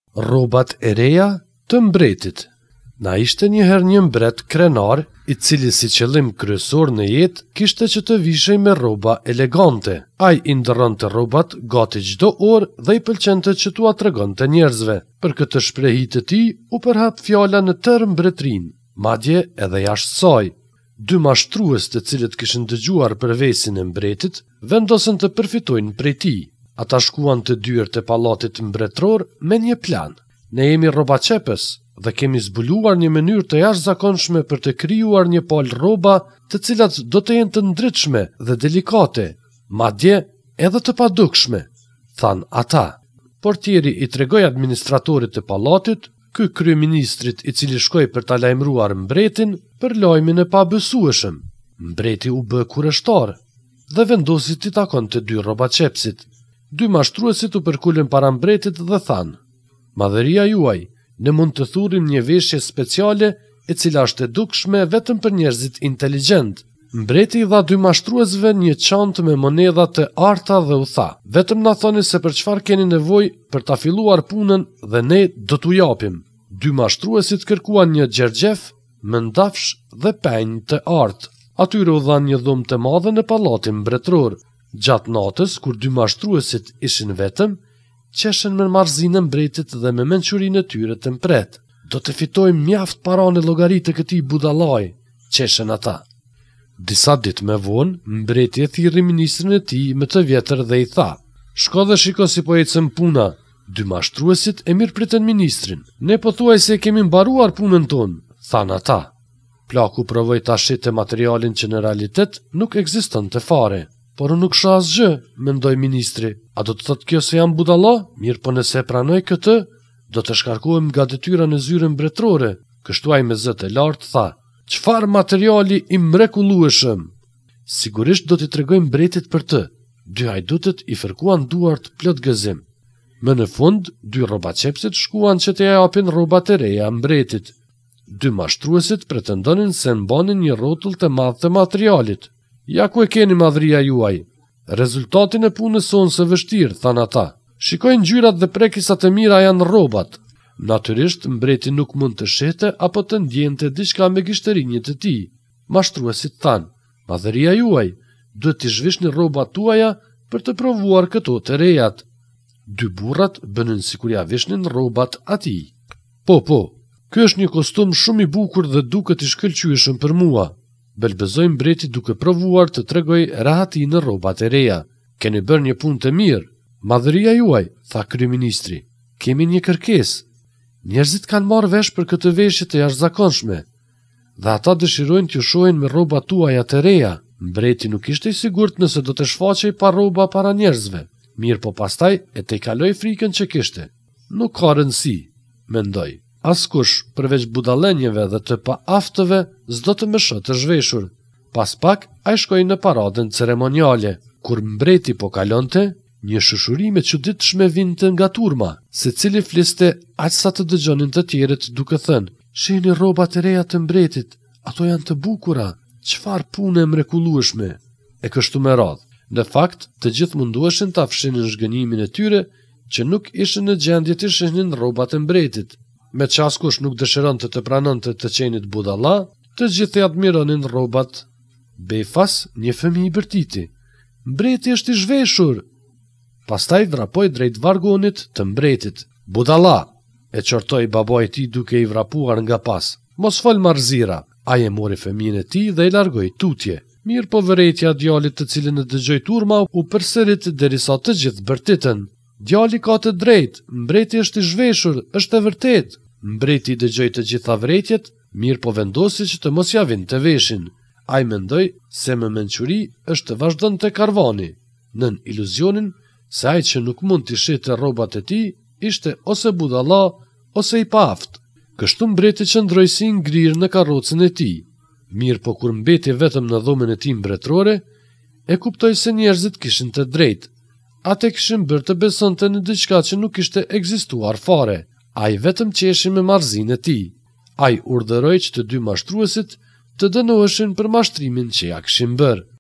Rrobat e reja të mbretit. Na ishte njëherë një mbret krenar, i cili si qëllim kryesor në jetë kishte që të vishej me rroba elegante. Ai i ndërronte rrobat gati çdo orë dhe i pëlqente që t'ua tregonte njerëzve. Për këtë shprehi të tij u përhap fjala në tërë mbretërinë, madje edhe jashtë saj. Dy mashtrues të cilët kishin dëgjuar për vesin e mbretit, vendosën të përfitojnë prej tij. Ata shkuan të dyert e pallatit mbretëror me një plan. Ne jemi rrobaçepës dhe kemi zbuluar një mënyrë të jashtëzakonshme për të krijuar një palë rroba të cilat do të jenë të ndritshme dhe delikate, madje edhe të padukshme, than ata. Portieri i tregoi administratorit të pallatit, ky kryeministrit i cili shkoi për ta lajmëruar mbretin për lajmin e pabesueshëm. Mbreti u bë kurreshtar dhe vendosi t'i takonte dy rrobaçepsit. Dy mashtruesit u përkulën para mbretit dhe thanë: "Madhëria juaj, ne mund të thurrim një veshje speciale e cila është e dukshme vetëm për njerëzit inteligjent." Mbreti i dha dy mashtruesve një çantë me monedha të arta dhe u tha: "Vetëm na thoni se për çfarë keni nevojë për ta filluar punën dhe ne do t'u japim." Dy mashtruesit kërkuan një xherxhef, mëndafsh dhe penjë të artë. Atyre u dhan një dhumë të madhe në pallatin mbretëror. Gjatë natës, kur dy mashtruesit ishin vetëm, qeshen me marrëzinë e mbretit dhe me mençurinë e tyre të mpret. "Do të fitojmë mjaft para në llogari të këtij budallaj", qeshen ata. Disa ditë më vonë, mbreti e thirri ministrin e tij më të vjetër dhe i tha: "Shko dhe shiko si po ecën puna." Dy mashtruesit e mirëpritën ministrin. "Ne pothuajse kemi mbaruar punën tonë", than ata. Plaku provoi ta shitte materialin që në realitet nuk ekzistonte fare. "Por unë nuk shoh asgjë", mendoi ministri. "A do të thotë kjo se jam budalla? Mirë, po nëse e pranoj këtë, do të shkarkohem nga detyra në zyrën mbretërore." Kështu ai me zë të lartë tha: "Çfarë materiali i mrekullueshëm! Sigurisht do t'i tregoj mbretit për të." Dy hajdutet i fërkuan duart plot gëzim. Më në fund, dy rrobaçepsit shkuan që t'i japin rrobat e reja mbretit. Dy mashtruesit pretendonin se mbanin një rrotull të madh të materialit. "Ja ku e keni madhëria juaj. Rezultatin e punës sonë së vështirë", than ata. "Shikoj ngjyrat dhe prekisat e mira janë rrobat." Natyrisht, mbreti nuk mund të shihte apo të ndjente diçka me gishtërinjët e tij. Mashtruesit than: "Madhëria juaj, duhet t'i zhvishni rrobat tuaja për të provuar këto të rejat." Dy burrat bënën sikur ja vishnin rrobat atij. Po, ky është një kostum shumë i bukur dhe duket i shkëlqyeshëm për mua", belbezoi mbreti duke provuar të tregoj rahati në rrobat e reja. "Keni bërë një punë të mirë." "Madhëria juaj", tha kryeministri, "kemi një kërkesë. Njerëzit kanë marrë vesh për këtë veshje të jashtëzakonshme dhe ata dëshirojnë t'ju shohin me rrobat tuaja të reja." Mbreti nuk ishte i sigurt nëse do të shfaqej pa rroba para njerëzve. Mirë, po pastaj e te kaloi frikën që kishte. "Nuk ka rëndësi", mendoi. "Askush përveç budallenjeve dhe të paaftëve s'do të më shohë të zhveshur." Pas pak ai shkoi në paradën ceremoniale. Kur mbreti po kalonte, një shushuri me çuditshme vinte nga turma, secili fliste aq sa të dëgjonin të tjerët duke thënë: "Shihni rrobat e reja të mbretit, ato janë të bukura, çfarë pune mrekullueshme." E kështu me radhë. Në fakt, të gjithë mundueshin ta fshinin zhgënjimin e tyre që nuk ishin në gjendje të shihnin rrobat e mbretit. Me që askush nuk dëshironte të pranonte të qenit budalla, të gjithë i admironin rrobat. Befas, një fëmijë i bërtiti: "Mbreti është i zhveshur." Pastaj vrapoi drejt vargonit të mbretit. "Budalla", e qortoi babait i tij duke i vrapuar nga pas. "Mos fol marrëzira." Ai e mori fëmijën e tij dhe i largoi tutje. Mirë, po vërejtja djalit të cilën e dëgjoi turma u përsërit derisa të gjithë bërtitën. "Djali ka të drejtë, mbreti është i zhveshur, është e vërtetë." Mbreti dëgjoi të gjitha vërejtjet, mirë po vendosi që të mos ja vinte veshin. Ai mendoi se me mençuri është të vazhdonte karvani, nën iluzionin se ai që nuk mund t'i shihte rrobat e tij ishte ose budalla ose i paaft. Kështu mbreti qëndroi si ngrirë në karrocën e tij. Mirë, po kur mbeti vetëm në dhomën e tij mbretërore, e kuptoi se njerëzit kishin të drejtë. Ate kishin bërë të besonte në diçka që nuk ishte ekzistuar fare. Ai vetëm qeshi me marrëzinë e tij. Ai urdhëroi që të dy mashtruesit të dënoheshin për mashtrimin që ja kishin bërë.